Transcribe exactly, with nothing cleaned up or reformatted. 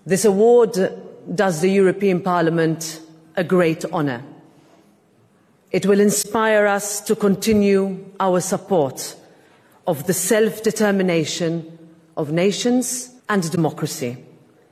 This award does the European Parliament a great honour. It will inspire us to continue our support of the self-determination of nations and democracy.